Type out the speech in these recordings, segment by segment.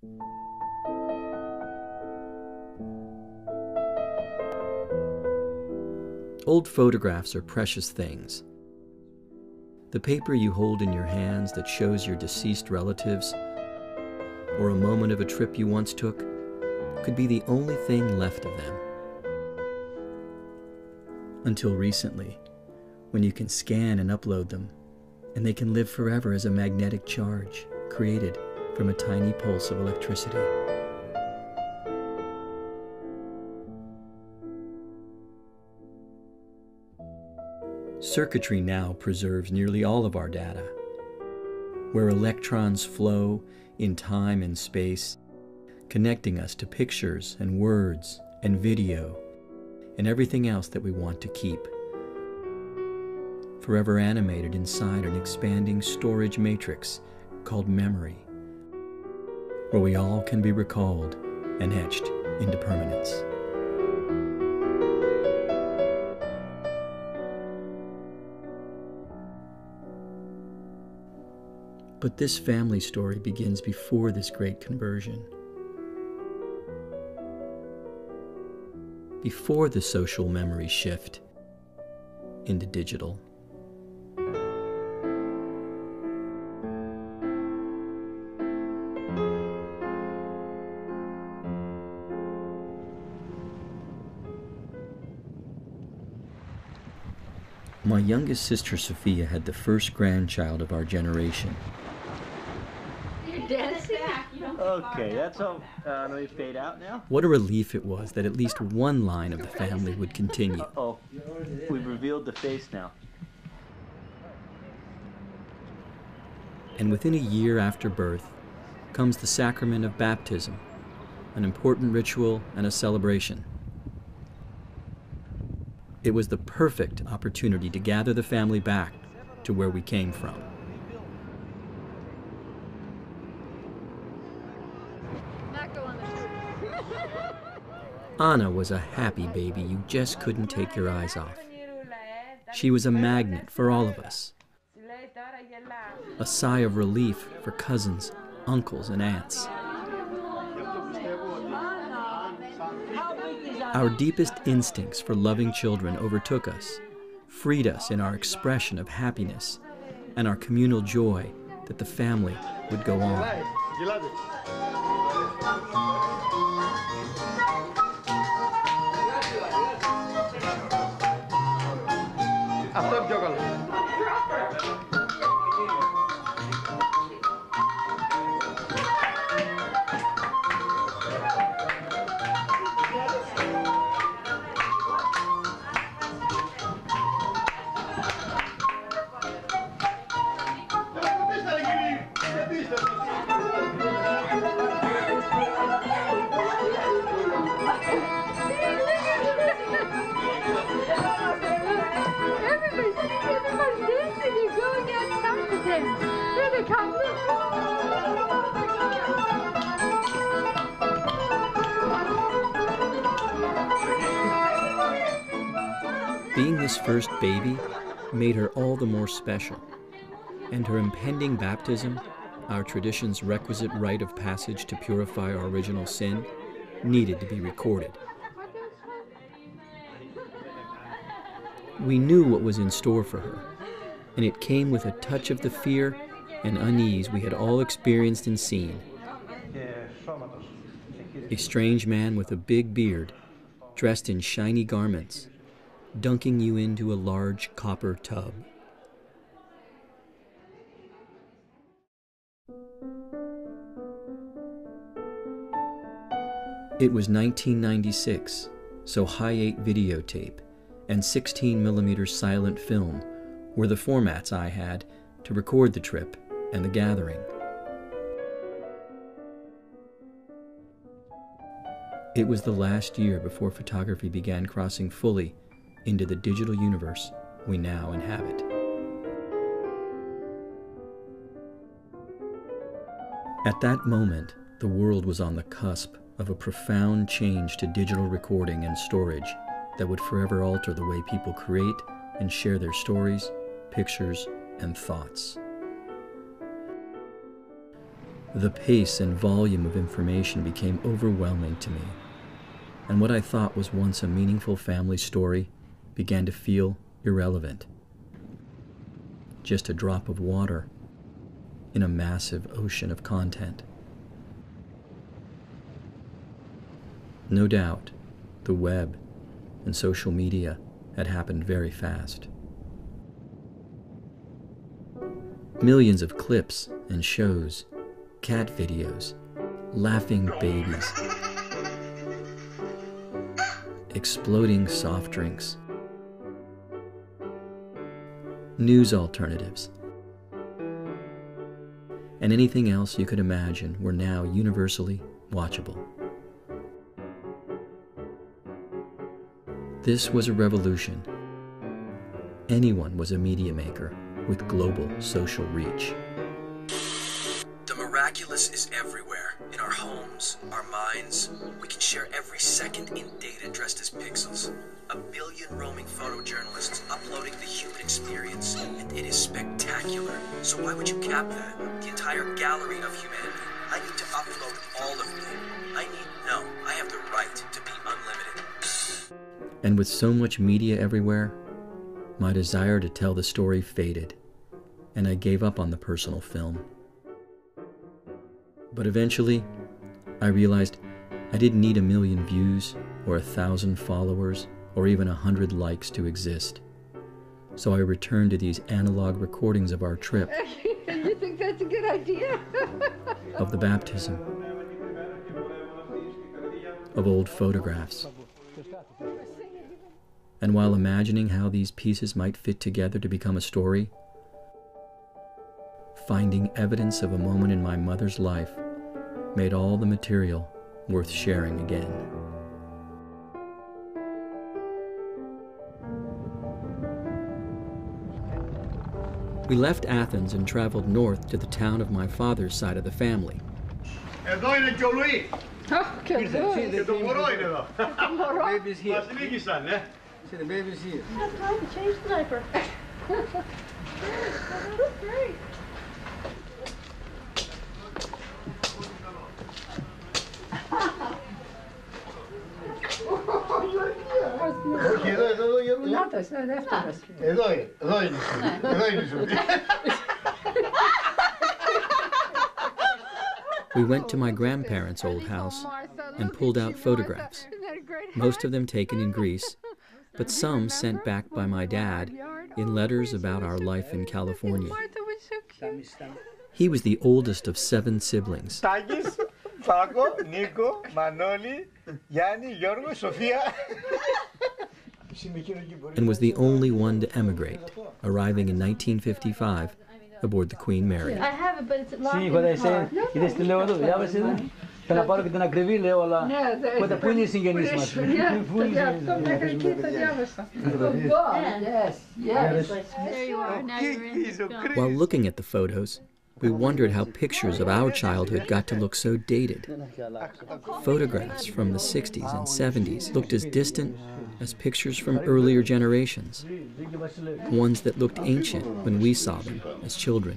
Old photographs are precious things. The paper you hold in your hands that shows your deceased relatives, or a moment of a trip you once took, could be the only thing left of them. Until recently, when you can scan and upload them, and they can live forever as a magnetic charge created from a tiny pulse of electricity. Circuitry now preserves nearly all of our data, where electrons flow in time and space, connecting us to pictures and words and video and everything else that we want to keep, forever animated inside an expanding storage matrix called memory, where we all can be recalled and etched into permanence. But this family story begins before this great conversion. Before the social memory shift into digital. My youngest sister Sophia had the first grandchild of our generation. Okay, that's all. Let me fade out now. What a relief it was that at least one line of the family would continue. Oh, we've revealed the face now. And within a year after birth comes the sacrament of baptism, an important ritual and a celebration. It was the perfect opportunity to gather the family back to where we came from. Anna was a happy baby you just couldn't take your eyes off. She was a magnet for all of us. A sigh of relief for cousins, uncles, and aunts. Our deepest instincts for loving children overtook us, freed us in our expression of happiness and our communal joy that the family would go on. Being this first baby made her all the more special, and her impending baptism, our tradition's requisite rite of passage to purify our original sin, needed to be recorded. We knew what was in store for her, and it came with a touch of the fear and unease we had all experienced and seen. A strange man with a big beard, dressed in shiny garments, dunking you into a large copper tub. It was 1996, so high-8 videotape and 16mm silent film were the formats I had to record the trip and the gathering. It was the last year before photography began crossing fully into the digital universe we now inhabit. At that moment, the world was on the cusp of a profound change to digital recording and storage that would forever alter the way people create and share their stories, pictures, and thoughts. The pace and volume of information became overwhelming to me, and what I thought was once a meaningful family story began to feel irrelevant. Just a drop of water in a massive ocean of content. No doubt, the web and social media had happened very fast. Millions of clips and shows, cat videos, laughing babies, exploding soft drinks, news alternatives, and anything else you could imagine were now universally watchable. This was a revolution. Anyone was a media maker with global social reach. The miraculous is everywhere, in our homes, our minds. We can share every second in data dressed as pixels. 1 billion roaming photojournalists uploading the human experience, and it is spectacular. So why would you cap that? The entire gallery of humanity. I need to upload all of me. I have the right to be unlimited. And with so much media everywhere, my desire to tell the story faded, and I gave up on the personal film. But eventually, I realized I didn't need 1 million views or 1,000 followers or even 100 likes to exist. So I returned to these analog recordings of our trip. You think that's a good idea? Of the baptism, of old photographs. And while imagining how these pieces might fit together to become a story, finding evidence of a moment in my mother's life made all the material worth sharing again. We left Athens and traveled north to the town of my father's side of the family. Oh, good Lord. Baby's here. See, the baby's here. I have time to change the diaper. That's great. We went to my grandparents' old house and pulled out photographs, most of them taken in Greece, but some sent back by my dad in letters about our life in California. He was the oldest of 7 siblings. Takis, Paco, Nico, Manoli, Yanni, Yorgo, Sofia. And was the only one to emigrate, arriving in 1955 aboard the Queen Mary. I have it, but it's locked Sí, in what the I say, car. it is the level, ya ves, te la paro que te la escribí, leo la, what the police in Guinness must be. Yes. There you are. Now you're in. While looking at the photos, we wondered how pictures of our childhood got to look so dated. Photographs from the 60s and 70s looked as distant as pictures from earlier generations, ones that looked ancient when we saw them as children.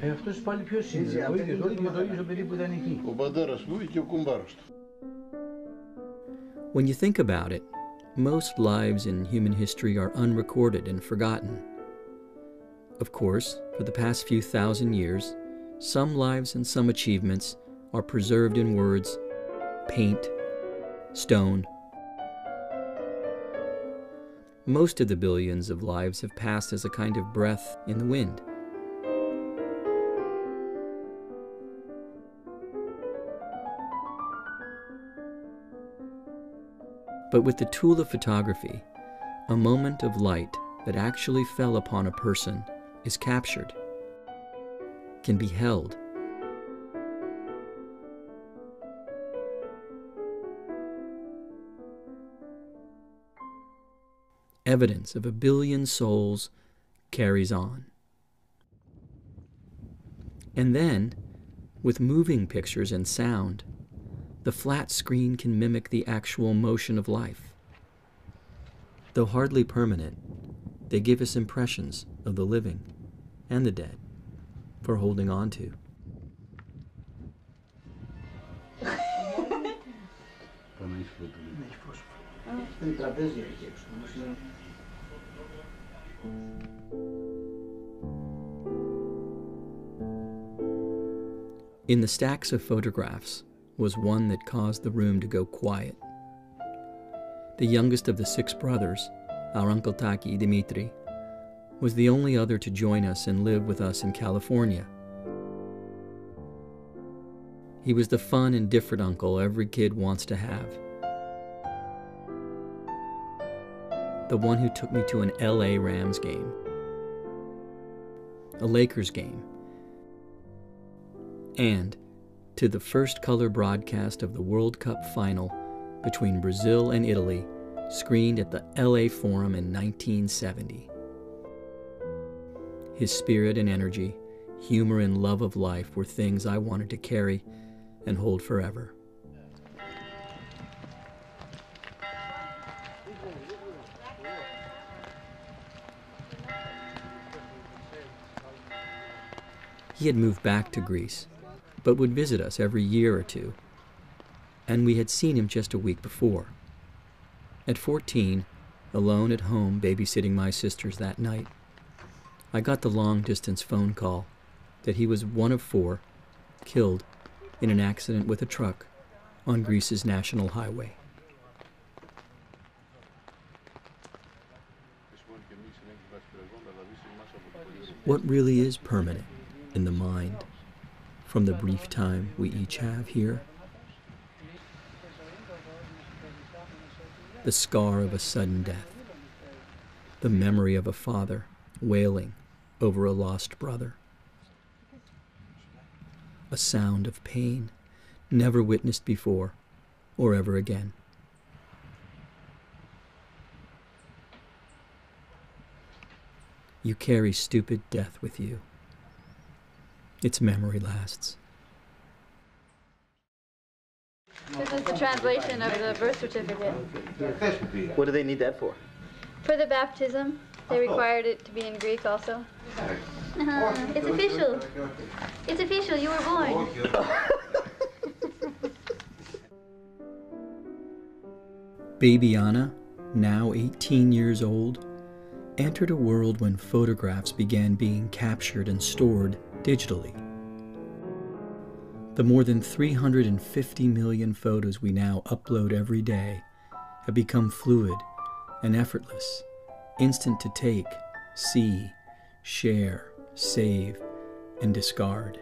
When you think about it, most lives in human history are unrecorded and forgotten. Of course, for the past few thousand years, some lives and some achievements are preserved in words, paint, stone. Most of the billions of lives have passed as a kind of breath in the wind. But with the tool of photography, a moment of light that actually fell upon a person is captured, can be held. Evidence of 1 billion souls carries on. And then, with moving pictures and sound, the flat screen can mimic the actual motion of life. Though hardly permanent, they give us impressions of the living and the dead for holding on to. In the stacks of photographs was one that caused the room to go quiet. The youngest of the 6 brothers, our Uncle Taki Dimitri, was the only other to join us and live with us in California. He was the fun and different uncle every kid wants to have. The one who took me to an LA Rams game, a Lakers game, and to the first color broadcast of the World Cup final between Brazil and Italy, screened at the LA Forum in 1970. His spirit and energy, humor and love of life were things I wanted to carry and hold forever. He had moved back to Greece, but would visit us every year or two, and we had seen him just a week before. At 14, alone at home babysitting my sisters that night, I got the long-distance phone call that he was one of 4 killed in an accident with a truck on Greece's national highway. What really is permanent in the mind from the brief time we each have here? The scar of a sudden death, the memory of a father wailing over a lost brother, a sound of pain never witnessed before or ever again. You carry stupid death with you. Its memory lasts. This is the translation of the birth certificate. What do they need that for? For the baptism, they required it to be in Greek also. It's official. It's official, you were born. Baby Anna, now 18 years old, entered a world when photographs began being captured and stored digitally. The more than 350 million photos we now upload every day have become fluid and effortless, instant to take, see, share, save, and discard.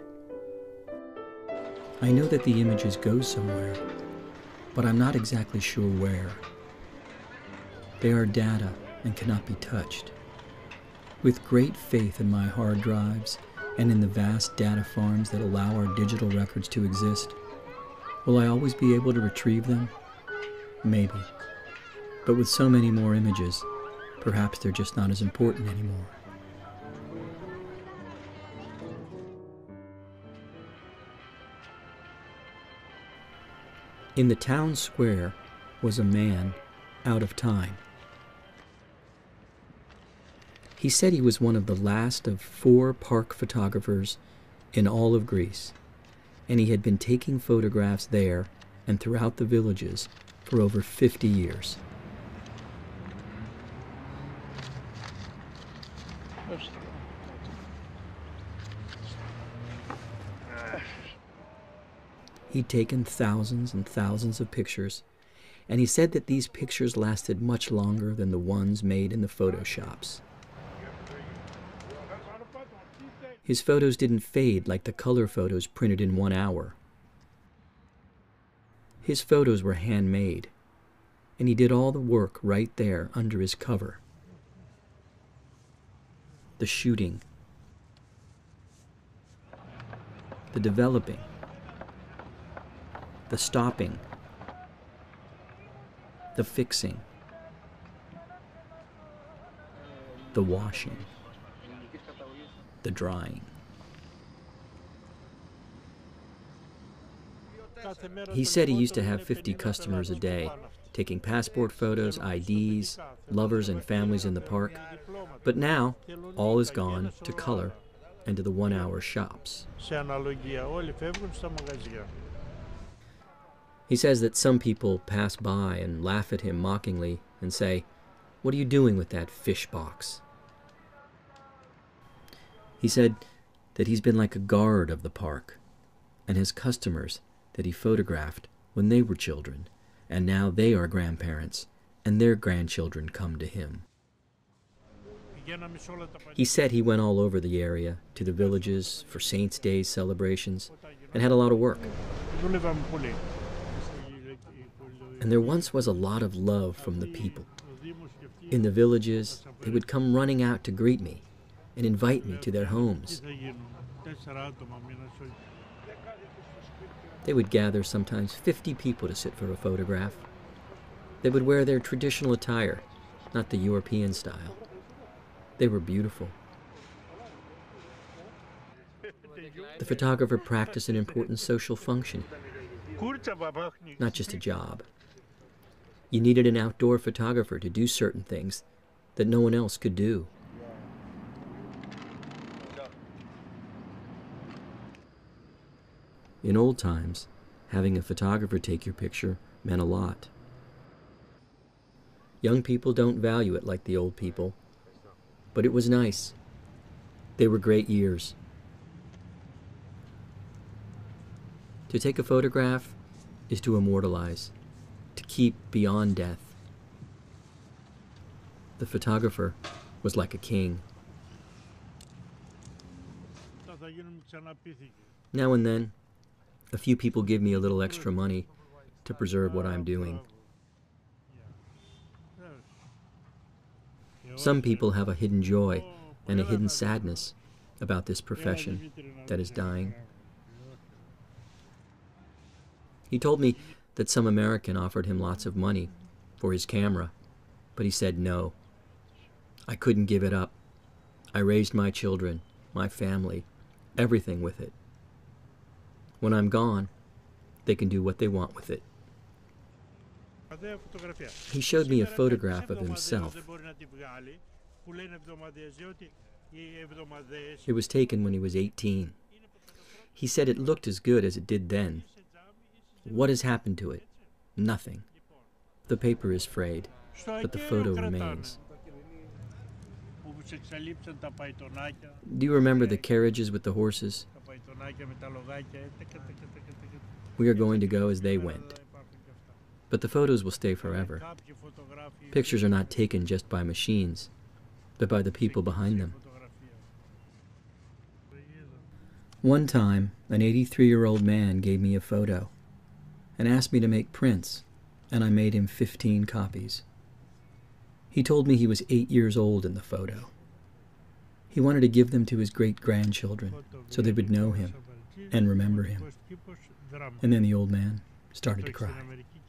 I know that the images go somewhere, but I'm not exactly sure where. They are data and cannot be touched. With great faith in my hard drives and in the vast data farms that allow our digital records to exist, will I always be able to retrieve them? Maybe. But with so many more images, perhaps they're just not as important anymore. In the town square was a man out of time. He said he was one of the last of 4 park photographers in all of Greece, and he had been taking photographs there and throughout the villages for over 50 years. He'd taken thousands and thousands of pictures, and he said that these pictures lasted much longer than the ones made in the photo shops. His photos didn't fade like the color photos printed in 1 hour. His photos were handmade, and he did all the work right there under his cover. The shooting, the developing, the stopping, the fixing, the washing, the drying. He said he used to have 50 customers a day, taking passport photos, IDs, lovers and families in the park. But now, all is gone to color and to the 1-hour shops. He says that some people pass by and laugh at him mockingly and say, "What are you doing with that fish box?" He said that he's been like a guard of the park and has customers that he photographed when they were children, and now they are grandparents and their grandchildren come to him. He said he went all over the area, to the villages for Saints' Day celebrations, and had a lot of work. And there once was a lot of love from the people. In the villages, they would come running out to greet me and invite me to their homes. They would gather sometimes 50 people to sit for a photograph. They would wear their traditional attire, not the European style. They were beautiful. The photographer practiced an important social function, not just a job. You needed an outdoor photographer to do certain things that no one else could do. In old times, having a photographer take your picture meant a lot. Young people don't value it like the old people, but it was nice. They were great years. To take a photograph is to immortalize, to keep beyond death. The photographer was like a king. Now and then, a few people give me a little extra money to preserve what I'm doing. Some people have a hidden joy and a hidden sadness about this profession that is dying. He told me that some American offered him lots of money for his camera, but he said no. I couldn't give it up. I raised my children, my family, everything with it. When I'm gone, they can do what they want with it. He showed me a photograph of himself. It was taken when he was 18. He said it looked as good as it did then. What has happened to it? Nothing. The paper is frayed, but the photo remains. Do you remember the carriages with the horses? We are going to go as they went. But the photos will stay forever. Pictures are not taken just by machines, but by the people behind them. One time, an 83-year-old man gave me a photo and asked me to make prints, and I made him 15 copies. He told me he was 8 years old in the photo. He wanted to give them to his great-grandchildren so they would know him and remember him. And then the old man started to cry.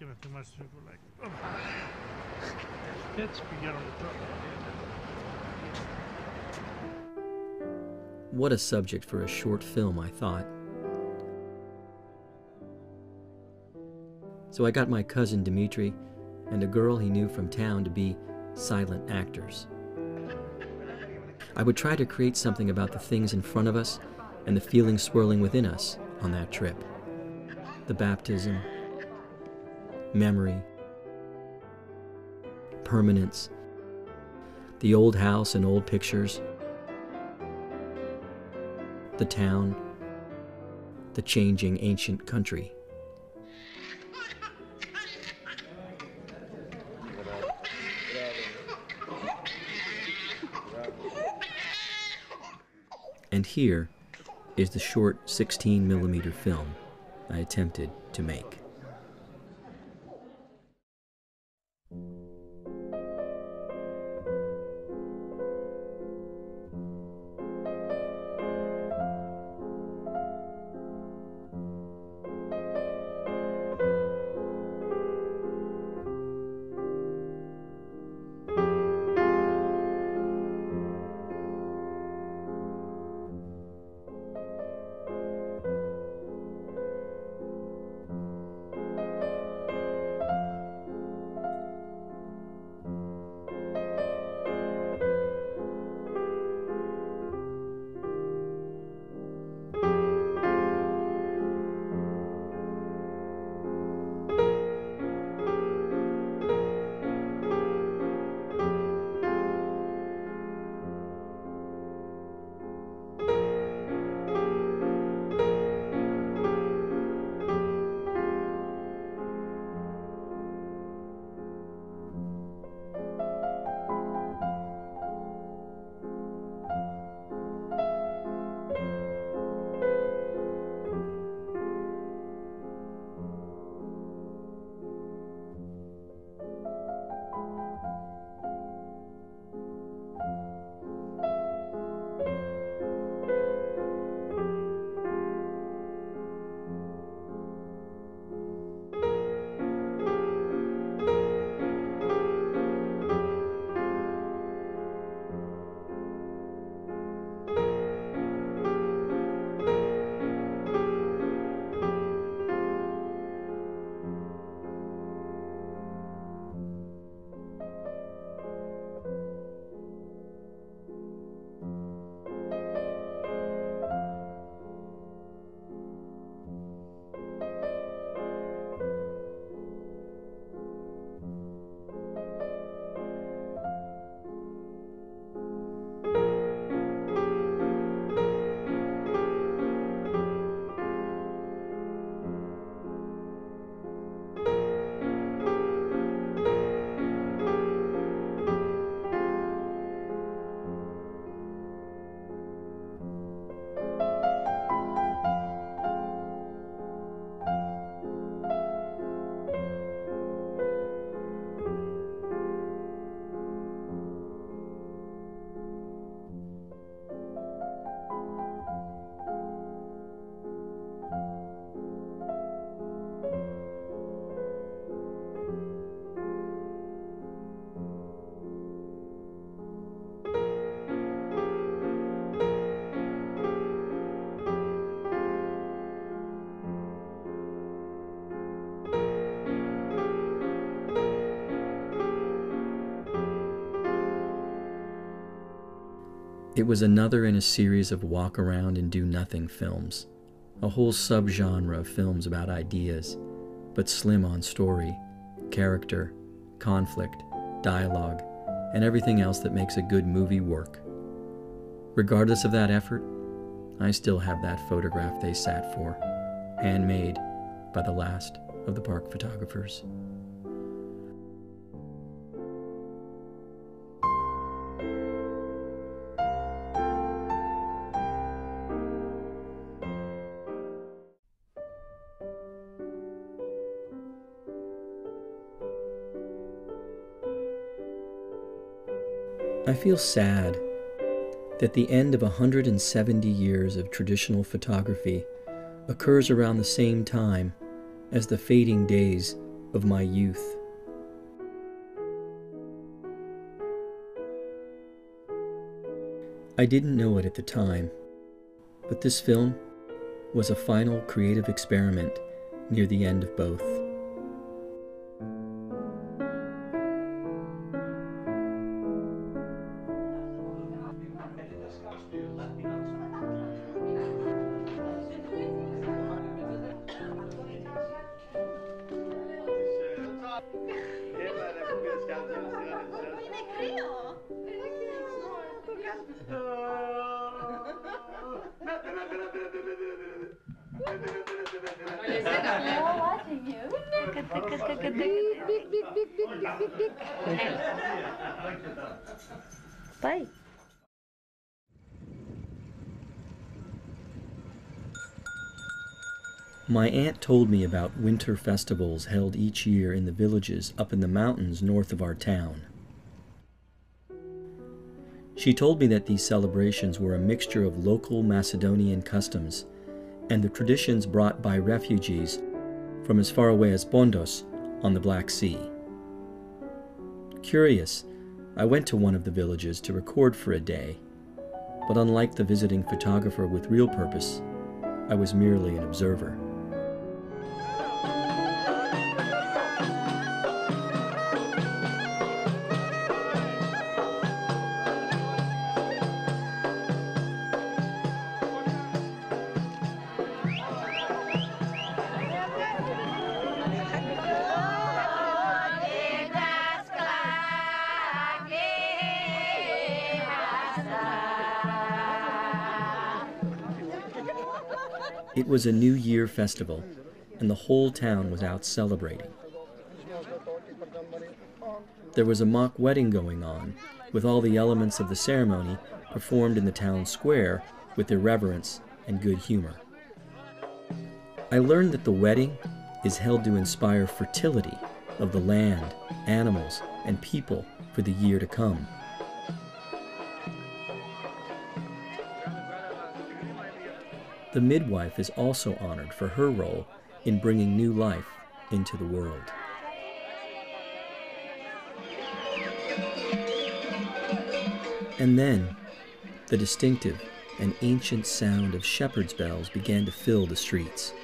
What a subject for a short film, I thought. So I got my cousin Dmitri and a girl he knew from town to be silent actors. I would try to create something about the things in front of us and the feelings swirling within us on that trip. The baptism, memory, permanence, the old house and old pictures, the town, the changing ancient country. And here is the short 16mm film I attempted to make. It was another in a series of walk-around-and-do-nothing films, a whole subgenre of films about ideas, but slim on story, character, conflict, dialogue, and everything else that makes a good movie work. Regardless of that effort, I still have that photograph they sat for, handmade by the last of the park photographers. I feel sad that the end of 170 years of traditional photography occurs around the same time as the fading days of my youth. I didn't know it at the time, but this film was a final creative experiment near the end of both. Bye. My aunt told me about winter festivals held each year in the villages up in the mountains north of our town. She told me that these celebrations were a mixture of local Macedonian customs and the traditions brought by refugees from as far away as Pondos on the Black Sea. Curious, I went to one of the villages to record for a day, but unlike the visiting photographer with real purpose, I was merely an observer. It was a New Year festival, and the whole town was out celebrating. There was a mock wedding going on, with all the elements of the ceremony performed in the town square with irreverence and good humor. I learned that the wedding is held to inspire fertility of the land, animals, and people for the year to come. The midwife is also honored for her role in bringing new life into the world. And then, the distinctive and ancient sound of shepherds' bells began to fill the streets.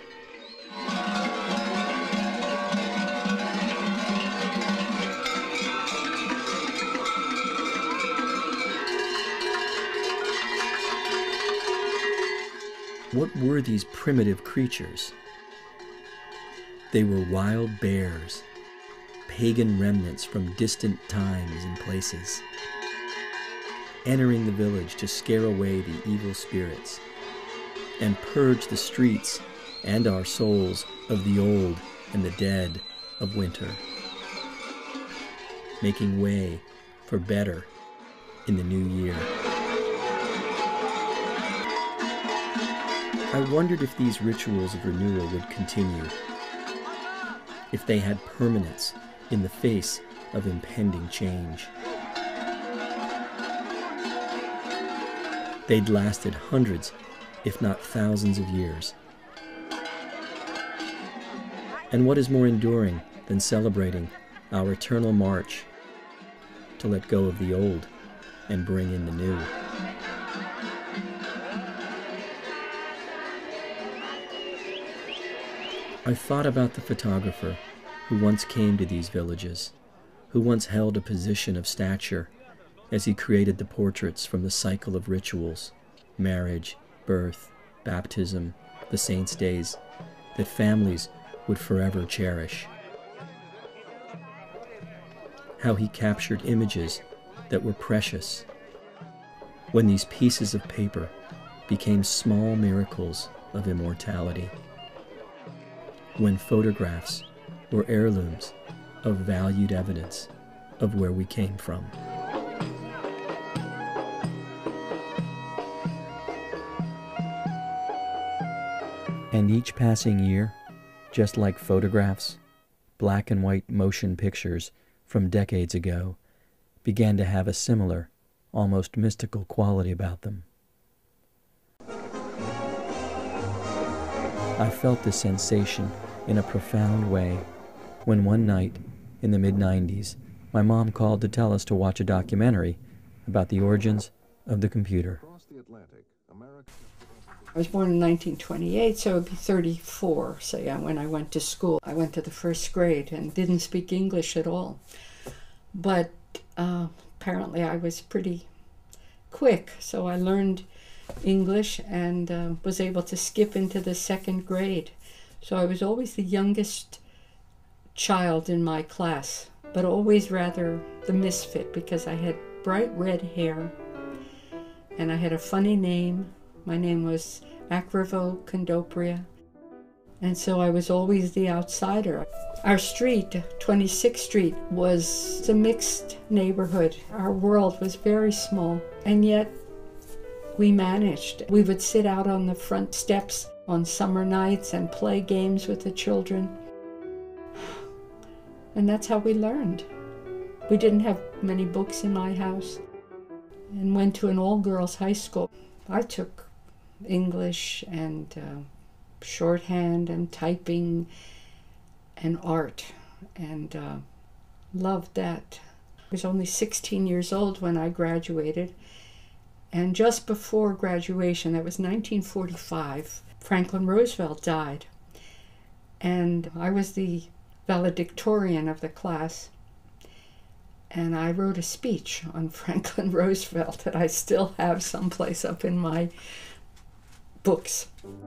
What were these primitive creatures? They were wild bears, pagan remnants from distant times and places, entering the village to scare away the evil spirits and purge the streets and our souls of the old and the dead of winter, making way for better in the new year. I wondered if these rituals of renewal would continue, if they had permanence in the face of impending change. They'd lasted hundreds, if not thousands of years. And what is more enduring than celebrating our eternal march to let go of the old and bring in the new? I thought about the photographer who once came to these villages, who once held a position of stature as he created the portraits from the cycle of rituals, marriage, birth, baptism, the saints' days, that families would forever cherish. How he captured images that were precious, when these pieces of paper became small miracles of immortality, when photographs were heirlooms of valued evidence of where we came from. And each passing year, just like photographs, black and white motion pictures from decades ago began to have a similar, almost mystical quality about them. I felt this sensation in a profound way when one night in the mid-90s, my mom called to tell us to watch a documentary about the origins of the computer. I was born in 1928, so it would be 34, say, when I went to school. I went to the first grade and didn't speak English at all. But apparently I was pretty quick, so I learned English and was able to skip into the second grade. So I was always the youngest child in my class, but always rather the misfit because I had bright red hair and I had a funny name. My name was Acrivo Condopria, and so I was always the outsider. Our street, 26th Street, was a mixed neighborhood. Our world was very small, and yet we managed. We would sit out on the front steps on summer nights and play games with the children. And that's how we learned. We didn't have many books in my house and went to an all-girls high school. I took English and shorthand and typing and art and loved that. I was only 16 years old when I graduated, and just before graduation, that was 1945, Franklin Roosevelt died, and I was the valedictorian of the class, and I wrote a speech on Franklin Roosevelt that I still have someplace up in my books.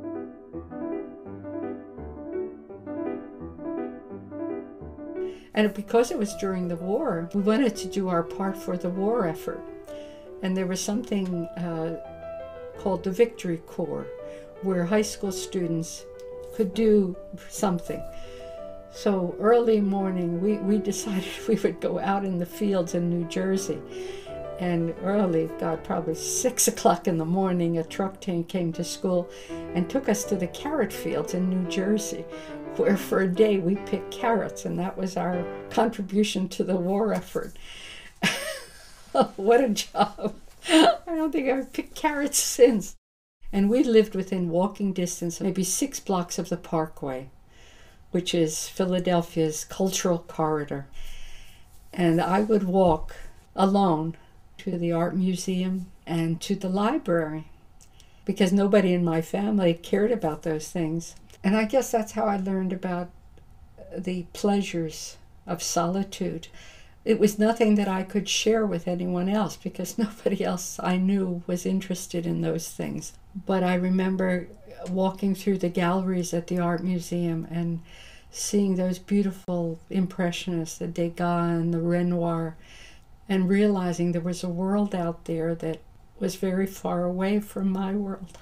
And because it was during the war, we wanted to do our part for the war effort. And there was something called the Victory Corps, where high school students could do something. So early morning, we decided we would go out in the fields in New Jersey. And early, God, probably 6 o'clock in the morning, a truck team came to school and took us to the carrot fields in New Jersey, where for a day we picked carrots, and that was our contribution to the war effort. What a job. I don't think I've picked carrots since. And we lived within walking distance, maybe 6 blocks of the Parkway, which is Philadelphia's cultural corridor. And I would walk alone to the art museum and to the library because nobody in my family cared about those things. And I guess that's how I learned about the pleasures of solitude. It was nothing that I could share with anyone else because nobody else I knew was interested in those things. But I remember walking through the galleries at the art museum and seeing those beautiful impressionists, the Degas and the Renoir, and realizing there was a world out there that was very far away from my world.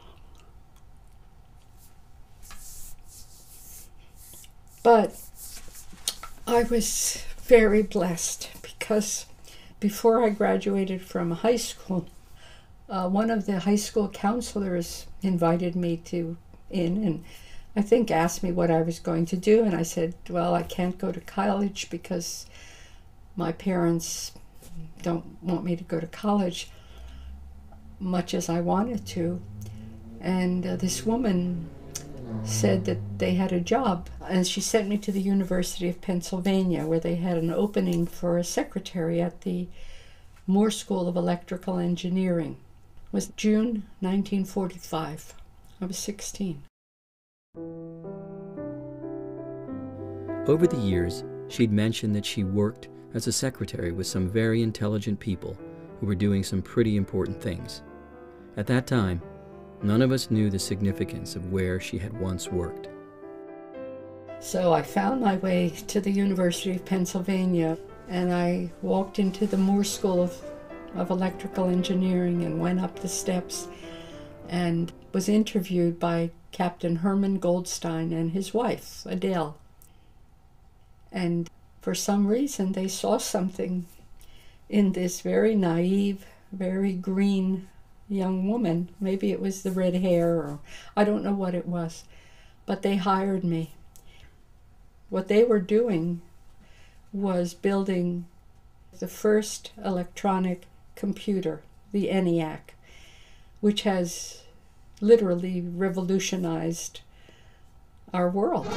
But I was very blessed because before I graduated from high school, one of the high school counselors invited me in and I think asked me what I was going to do, and I said, well, I can't go to college because my parents don't want me to go to college much as I wanted to. And this woman said that they had a job, and she sent me to the University of Pennsylvania where they had an opening for a secretary at the Moore School of Electrical Engineering. It was June 1945. I was 16. Over the years, she'd mentioned that she worked as a secretary with some very intelligent people who were doing some pretty important things. At that time, none of us knew the significance of where she had once worked. So I found my way to the University of Pennsylvania, and I walked into the Moore School of Electrical Engineering and went up the steps and was interviewed by Captain Herman Goldstein and his wife, Adele. And for some reason, they saw something in this very naive, very green young woman. Maybe it was the red hair, or I don't know what it was, but they hired me. What they were doing was building the first electronic computer, the ENIAC, which has literally revolutionized our world.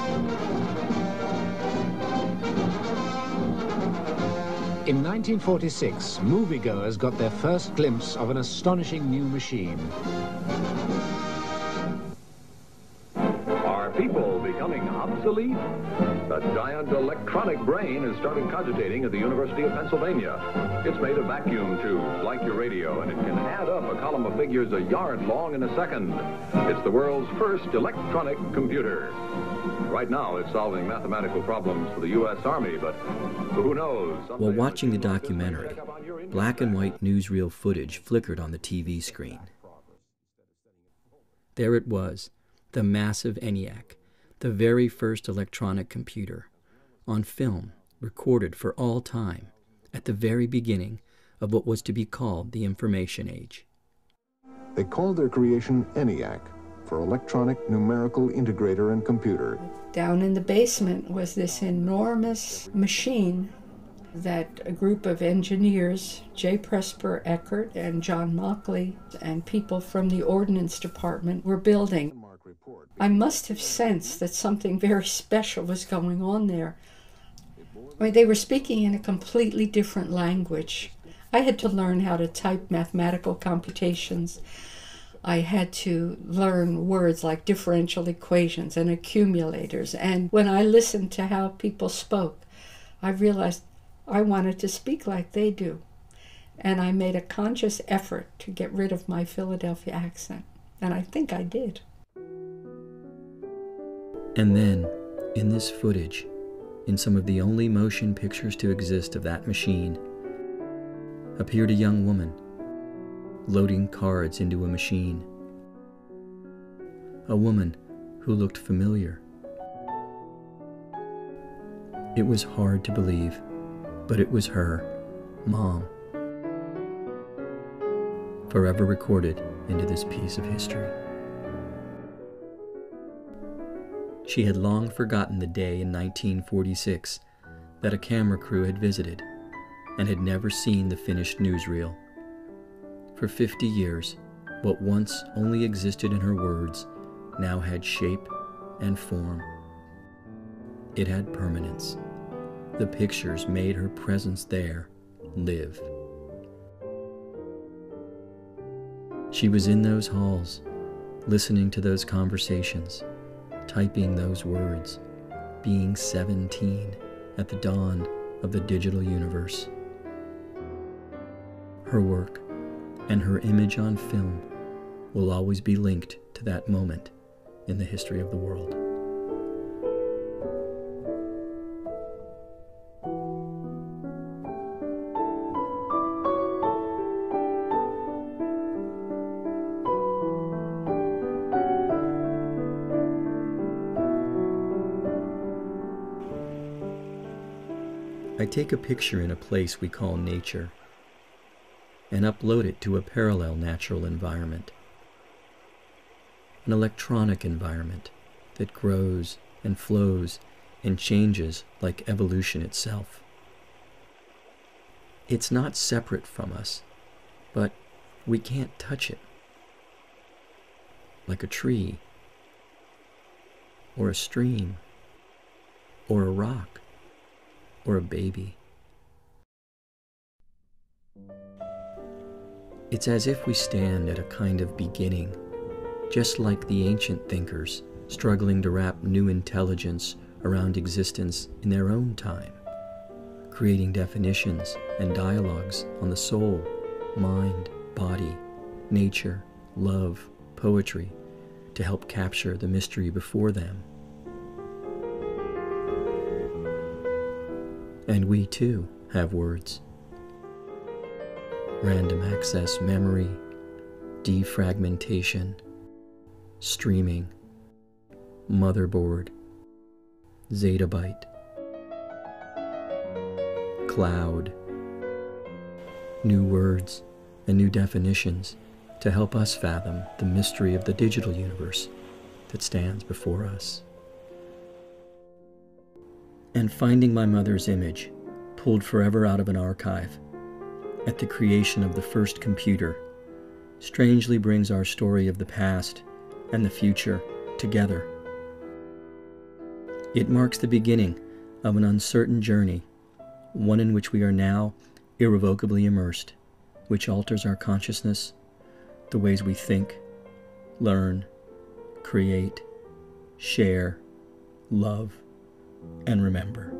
In 1946, moviegoers got their first glimpse of an astonishing new machine. Are people becoming obsolete? A giant electronic brain has started cogitating at the University of Pennsylvania. It's made of vacuum tubes, like your radio, and it can add up a column of figures a yard long in a second. It's the world's first electronic computer. Right now, it's solving mathematical problems for the U.S. Army, but who knows? While watching the documentary, black and white newsreel footage flickered on the TV screen. There it was, the massive ENIAC, the very first electronic computer, on film, recorded for all time, at the very beginning of what was to be called the Information Age. They called their creation ENIAC, for Electronic Numerical Integrator and Computer. Down in the basement was this enormous machine that a group of engineers, J. Presper Eckert and John Mockley, and people from the Ordnance Department were building. I must have sensed that something very special was going on there. I mean, they were speaking in a completely different language. I had to learn how to type mathematical computations. I had to learn words like differential equations and accumulators. And when I listened to how people spoke, I realized I wanted to speak like they do. And I made a conscious effort to get rid of my Philadelphia accent. And I think I did. And then, in this footage, in some of the only motion pictures to exist of that machine, appeared a young woman, loading cards into a machine. A woman who looked familiar. It was hard to believe, but it was her, Mom, forever recorded into this piece of history. She had long forgotten the day in 1946 that a camera crew had visited and had never seen the finished newsreel. For 50 years, what once only existed in her words now had shape and form. It had permanence. The pictures made her presence there live. She was in those halls, listening to those conversations, typing those words, being 17 at the dawn of the digital universe. Her work and her image on film will always be linked to that moment in the history of the world. I take a picture in a place we call nature and upload it to a parallel natural environment, an electronic environment that grows and flows and changes like evolution itself. It's not separate from us, but we can't touch it, like a tree, or a stream, or a rock, or a baby. It's as if we stand at a kind of beginning, just like the ancient thinkers struggling to wrap new intelligence around existence in their own time, creating definitions and dialogues on the soul, mind, body, nature, love, poetry, to help capture the mystery before them. And we too have words. Random access memory, defragmentation, streaming, motherboard, zettabyte, cloud, new words and new definitions to help us fathom the mystery of the digital universe that stands before us. And finding my mother's image, pulled forever out of an archive, at the creation of the first computer, strangely brings our story of the past and the future together. It marks the beginning of an uncertain journey, one in which we are now irrevocably immersed, which alters our consciousness, the ways we think, learn, create, share, love, and remember.